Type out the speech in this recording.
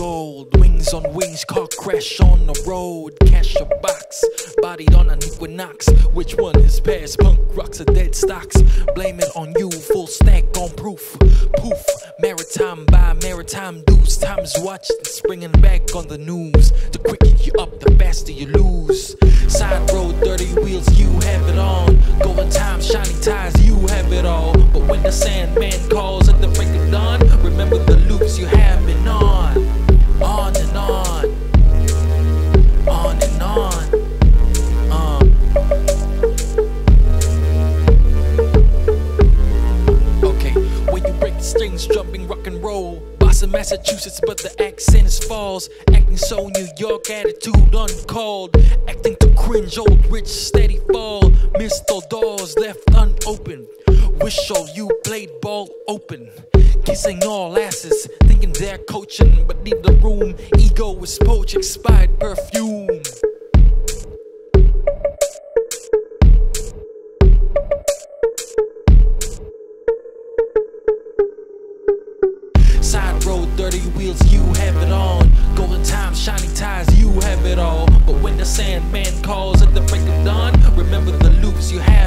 gold. Wings on wings, car crash on the road. Cash a box, bodied on an equinox. Which one is past? Punk rocks or dead stocks? Blame it on you, full stack on proof. Poof, maritime by maritime dues. Time's watching, springing back on the news. The quicker you up, the faster you lose. Side road, dirty wheels, you have it on. Going time, shiny tires, you have it all. But when the sandman calls at the break of dawn, remember the loops you have been on. On and on. On and on. Okay, when you break the strings, jumping rock and roll. Boston, Massachusetts, but the accent is false. Acting so New York, attitude uncalled. Acting to cringe, old rich, steady fall. Missed all doors left unopened. Wish all you played ball open. Kissing all asses, thinking they're coaching, but leave the room. Ego is poach, expired perfume. Side road, dirty wheels, you have it on. Golden time, shiny tires, you have it all. But when the sandman calls at the break of dawn, remember the loops you have.